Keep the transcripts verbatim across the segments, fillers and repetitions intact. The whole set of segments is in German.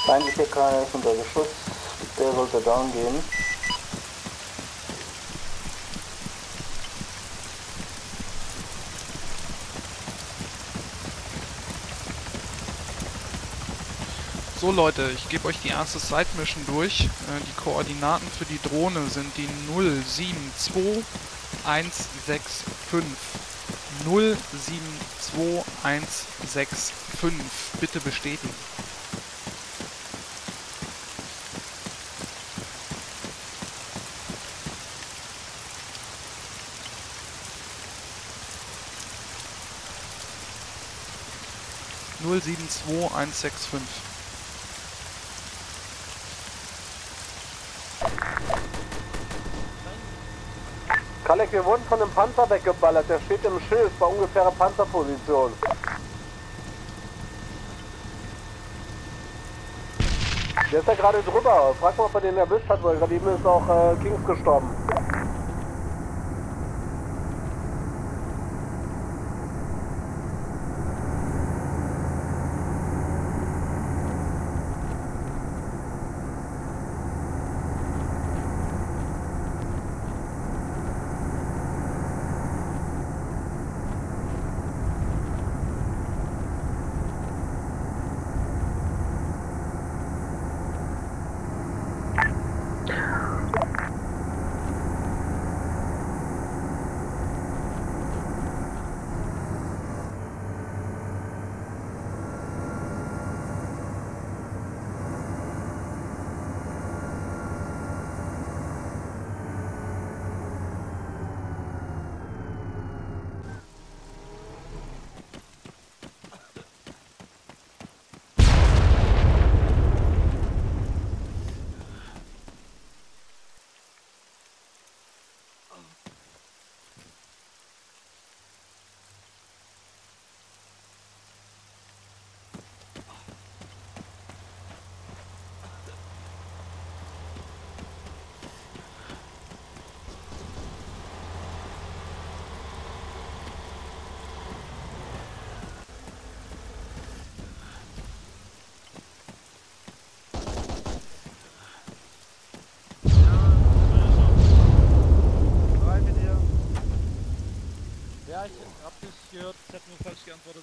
Feindlicher K N ist unter Beschuss, der sollte down gehen. So Leute, ich gebe euch die erste Side Mission durch. Äh, die Koordinaten für die Drohne sind die null sieben zwei eins sechs fünf. null sieben zwei eins sechs fünf. Bitte bestätigen. null sieben zwei eins sechs fünf. Kalek, wir wurden von einem Panzer weggeballert, der steht im Schild bei ungefährer Panzerposition. Der ist ja gerade drüber, frag mal, ob er den erwischt hat, weil gerade eben ist auch äh, Kings gestorben. Ja, ich hab dich gehört, ich hab nur falsch geantwortet.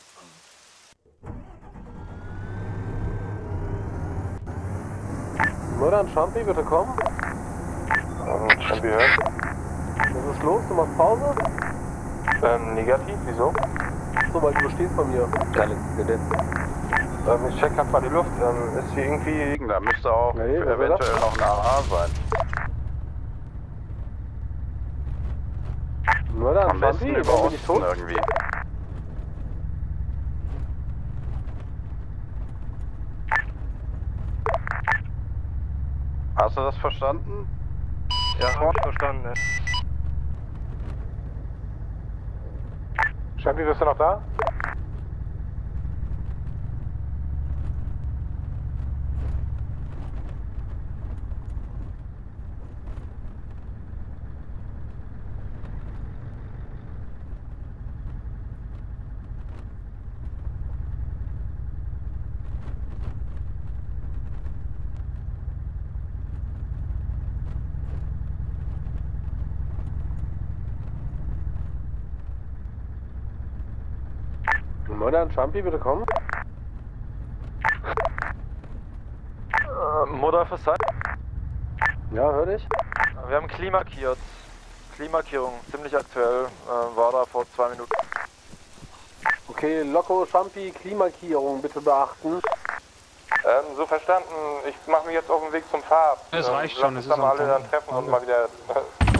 Modern Champi, bitte kommen. Ähm, Champi hört. Was ist los? Du machst Pause? Ähm, negativ, wieso? So, weil du stehst bei mir. Keine, bitte. Ähm, ich check grad mal die Luft. Ähm, ist hier irgendwie... Da müsste auch nee, eventuell noch ein A A sein. Modern Am besten Champi, über warum bin ich Osten tot? irgendwie. Hast du das verstanden? Ja, hab ich verstanden, ne? Champi, bist du noch da? Modern Champi, bitte kommen. Äh, Mutter für Zeit. Ja, hör dich. Wir haben klimarkiert. Klimarkierung, ziemlich aktuell. Äh, war da vor zwei Minuten. Okay, Loco Champi, Klimarkierung bitte beachten. Ähm, so verstanden. Ich mache mich jetzt auf den Weg zum Fahrt. Es reicht schon, es Lass ist uns da mal am alle dann Punkt. treffen und mal wieder... Äh,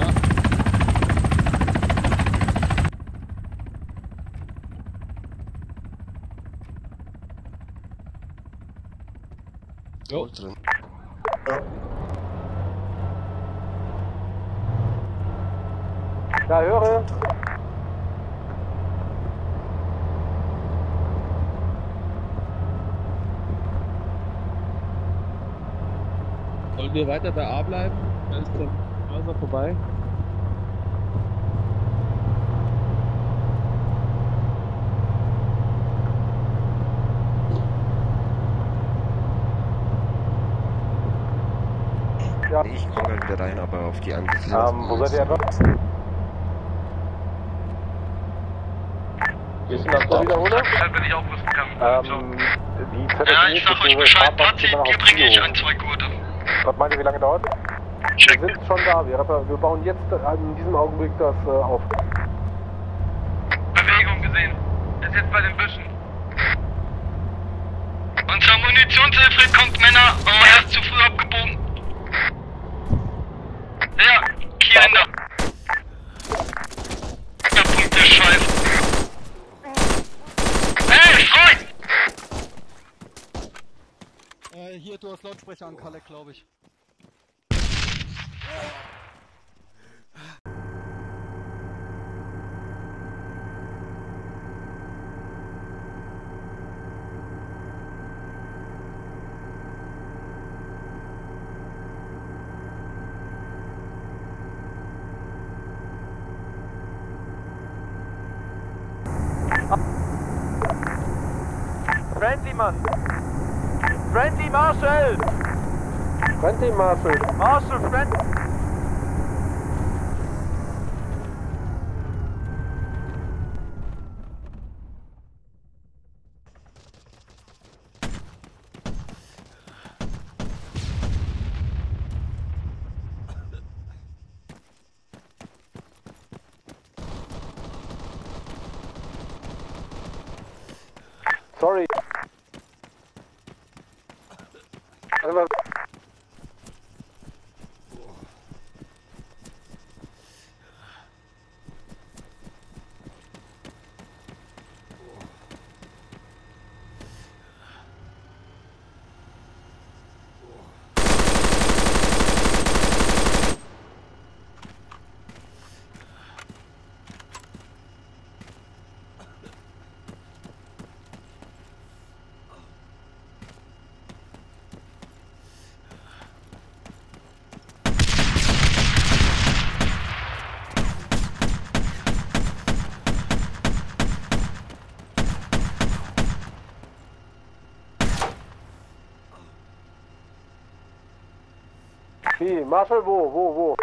Jo. Ja, höre. Sollen wir weiter bei A bleiben? Dann ist der Mauser vorbei. rein, aber auf die Angriffsfläche. Ähm, wo seid ihr etwa? Wir sind auf der Wiederholung? Wenn ich auch wissen kann. Ähm, die Z S E Ja, ich sag euch Bescheid, Party, hier bringe ich ein, zwei Gurte. Was meint ihr, wie lange dauert? Check. Wir sind schon da, wir, wir bauen jetzt in diesem Augenblick das äh, auf. Bewegung gesehen. Ist jetzt bei den Büschen. Unser Munitionshilfe kommt, Männer, aber er ist zu früh abgebogen. Ja, Kinder. Der Punkt ist scheiße. Hey, Freund! Äh, hier, du hast Lautsprecher an, Kalek, glaube ich. Friendly, Mann! Friendly Marshall! Friendly Marshall. Marshall, Friend... Sorry. Also, wie? Marshall, wo, wo, wo?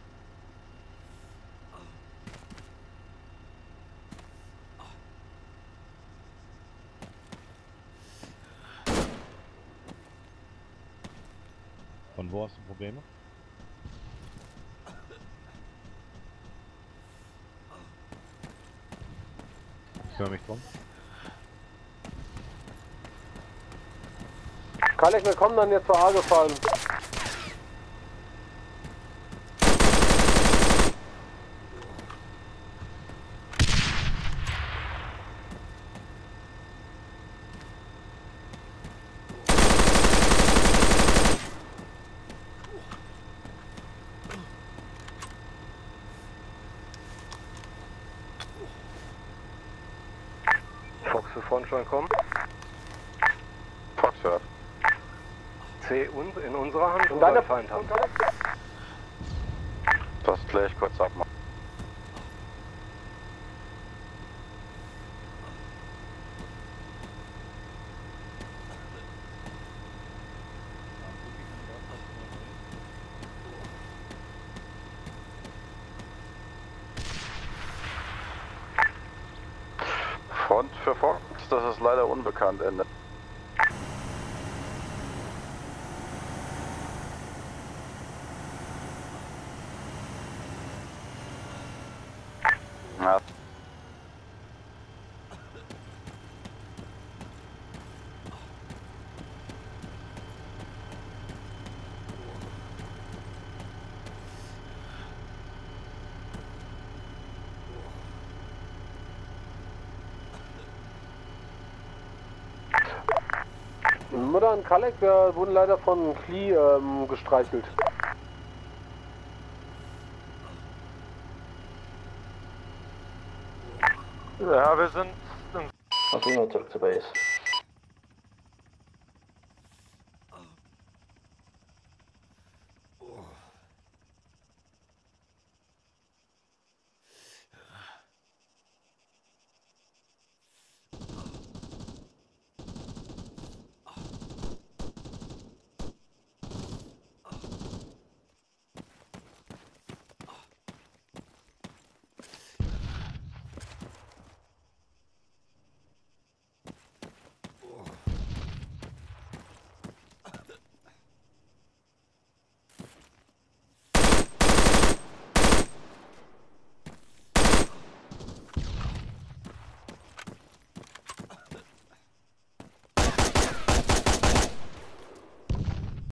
Von wo hast du Probleme? Ich höre mich drum. Kalek, wir kommen dann jetzt zur A gefahren. Fox, wir vorhin schon kommen. Fox hört. C un in unserer Hand und deine Feind haben. Das kläre ich kurz ab. Front für Fox, das ist leider unbekannt, Ende. Ja. Mutter und Kalek, wir wurden leider von Klee ähm, gestreichelt. Ja, wir sind... Auf jeden Fall zurück zur Base.